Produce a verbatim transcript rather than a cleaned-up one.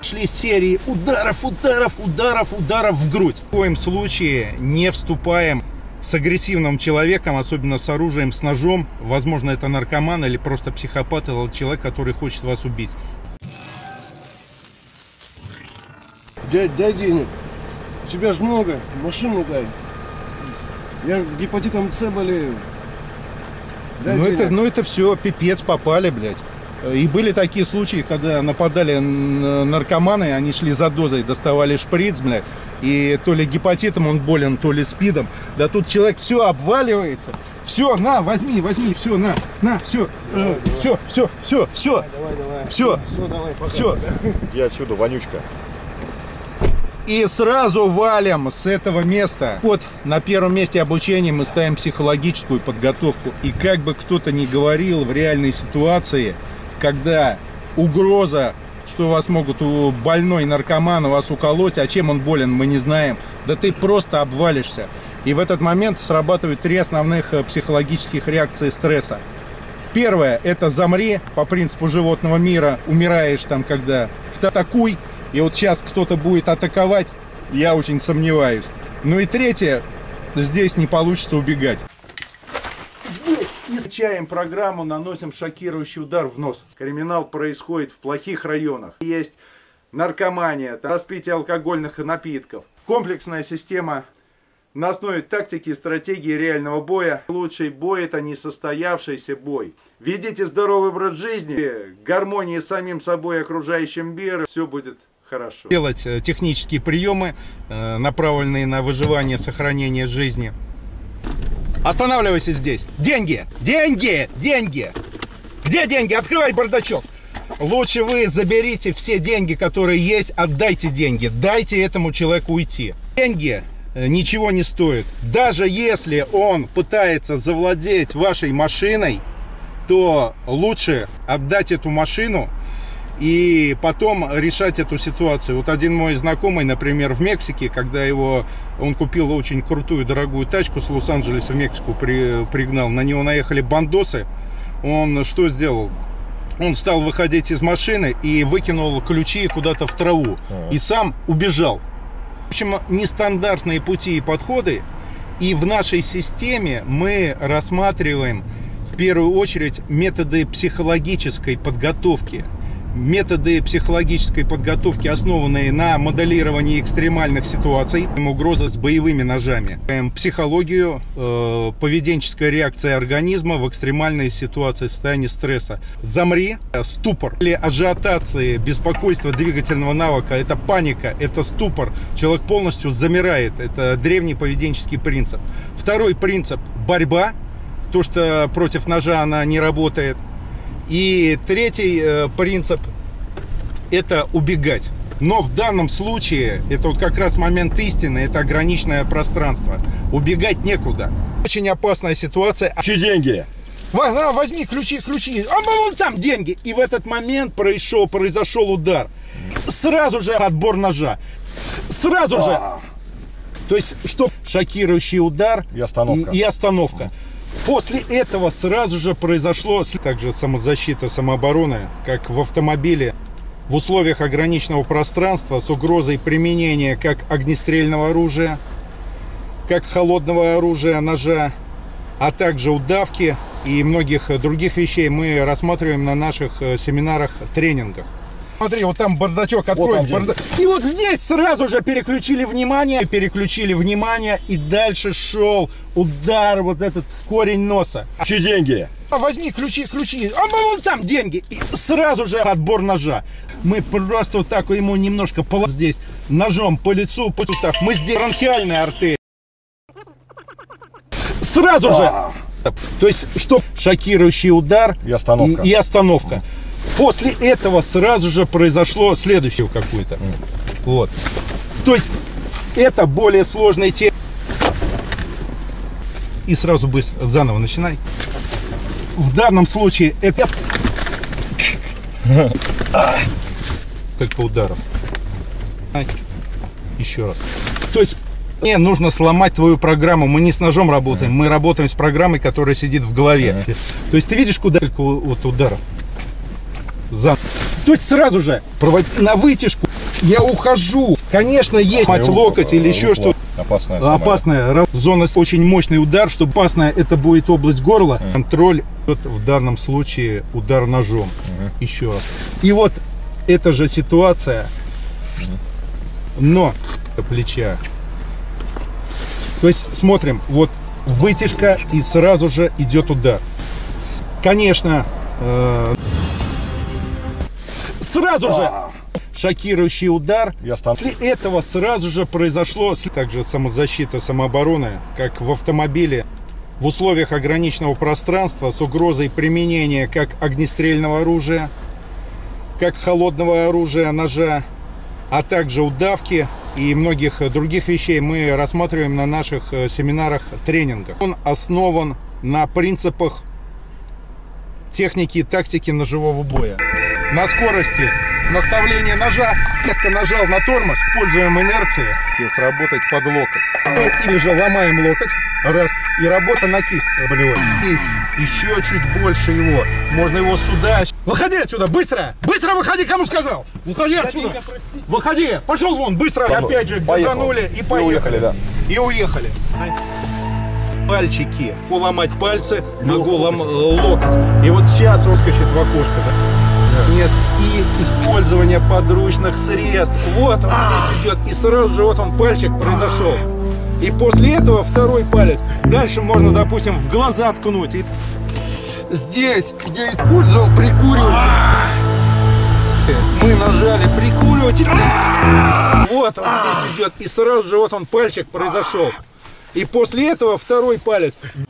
Шли серии ударов, ударов, ударов, ударов в грудь. В коем случае не вступаем с агрессивным человеком, особенно с оружием, с ножом. Возможно, это наркоман или просто психопат, или человек, который хочет вас убить. Дядь, дай денег. У тебя ж много. Машину дай. Я гепатитом С болею. Дай ну денег. это, ну это все, пипец, попали, блядь. И были такие случаи, когда нападали наркоманы, они шли за дозой, доставали шприц, блядь, и то ли гепатитом он болен, то ли спидом. Да тут человек все обваливается. Все, на, возьми, возьми, все, на, на, все, давай, э, давай. все, все, все, все, Давай, давай. все, все, давай, пока, все. пока. Иди отсюда, вонючка. И сразу валим с этого места. Вот на первом месте обучения мы ставим психологическую подготовку. И как бы кто-то ни говорил, в реальной ситуации, когда угроза, что вас могут у больной наркоман вас уколоть, а чем он болен, мы не знаем, да ты просто обвалишься. И в этот момент срабатывают три основных психологических реакции стресса. Первое – это замри, по принципу животного мира, умираешь там, когда атакуй. И вот сейчас кто-то будет атаковать, я очень сомневаюсь. Ну и третье, здесь не получится убегать. Здесь изучаем программу, наносим шокирующий удар в нос. Криминал происходит в плохих районах. Есть наркомания, распитие алкогольных напитков. Комплексная система на основе тактики и стратегии реального боя. Лучший бой – это несостоявшийся бой. Ведите здоровый образ жизни, гармонии с самим собой и окружающим миром. Все будет хорошо. Делать технические приемы, направленные на выживание, сохранение жизни. Останавливайся здесь. Деньги! Деньги! Деньги! Где деньги? Открывай бардачок. Лучше вы заберите все деньги, которые есть, отдайте деньги. Дайте этому человеку уйти. Деньги ничего не стоят. Даже если он пытается завладеть вашей машиной, то лучше отдать эту машину и потом решать эту ситуацию. Вот один мой знакомый, например, в Мексике, когда его, он купил очень крутую, дорогую тачку с Лос-Анджелеса в Мексику, при, пригнал, на него наехали бандосы, он что сделал? Он стал выходить из машины и выкинул ключи куда-то в траву. И сам убежал. В общем, нестандартные пути и подходы. И в нашей системе мы рассматриваем в первую очередь методы психологической подготовки. Методы психологической подготовки, основанные на моделировании экстремальных ситуаций, угроза с боевыми ножами, психологию, э, поведенческая реакция организма в экстремальной ситуации, состоянии стресса. Замри, ступор или ажиотации, беспокойство двигательного навыка, это паника, это ступор. Человек полностью замирает, это древний поведенческий принцип. Второй принцип – борьба, то, что против ножа она не работает. И третий э, принцип – это убегать. Но в данном случае, это вот как раз момент истины, это ограниченное пространство. Убегать некуда. Очень опасная ситуация. Чьи деньги? Возьми ключи, ключи. А вон там деньги. И в этот момент произошел, произошел удар. Сразу же отбор ножа. Сразу же. То есть, что шокирующий удар и остановка. И, и остановка. После этого сразу же произошло также самозащита, самооборона, как в автомобиле. В условиях ограниченного пространства с угрозой применения как огнестрельного оружия, как холодного оружия, ножа, а также удавки и многих других вещей мы рассматриваем на наших семинарах, тренингах. Смотри, вот там бардачок, открой. Вот барда... И вот здесь сразу же переключили внимание, переключили внимание, и дальше шел удар вот этот в корень носа. Чьи деньги? Возьми ключи, ключи. А вон там деньги. И сразу же отбор ножа. Мы просто вот так ему немножко по здесь ножом по лицу, по сустав. Мы здесь бронхиальная артерия. Сразу же. То есть, что шокирующий удар и остановка. И, и остановка. После этого сразу же произошло следующее какое-то. Вот. То есть это более сложная тема. И сразу быстро заново начинай. В данном случае это только ударов. Еще раз. То есть мне нужно сломать твою программу. Мы не с ножом работаем, мы работаем с программой, которая сидит в голове. То есть ты видишь, куда только вот ударов. За... То есть сразу же проводить на вытяжку. Я ухожу. Конечно, есть мать локоть или еще что. Опасная. Опасная зона, очень мощный удар. Чтобы опасная, это будет область горла. Mm. Контроль, вот в данном случае удар ножом. Mm. Еще раз. И вот эта же ситуация, mm. но плеча. То есть смотрим, вот вытяжка и сразу же идет удар. Конечно, э, сразу же шокирующий удар. После этого сразу же произошло также самозащита, самооборона, как в автомобиле, в условиях ограниченного пространства с угрозой применения как огнестрельного оружия, как холодного оружия, ножа, а также удавки и многих других вещей мы рассматриваем на наших семинарах, тренингах. Он основан на принципах техники и тактики ножевого боя. На скорости наставления ножа, резко нажал на тормоз, используем инерции, сработать под локоть. Или же ломаем локоть, раз, и работа на кисть болевой. Еще чуть больше его, можно его сюда. Выходи отсюда, быстро! Быстро выходи, кому сказал! Выходи отсюда! Выходи! Пошел вон, быстро! Опять же, газанули и поехали. И уехали, да. И уехали. Пальчики, фу, ломать пальцы, могу ломать локоть. И вот сейчас выскочит в окошко, да? И использование подручных средств. Вот он здесь идет. И сразу же вот он пальчик произошел. И после этого второй палец. Дальше можно, допустим, в глаза ткнуть. И здесь я использовал прикуриватель. Мы нажали прикуриватель. Вот он здесь идет. И сразу же вот он пальчик произошел. И после этого второй палец.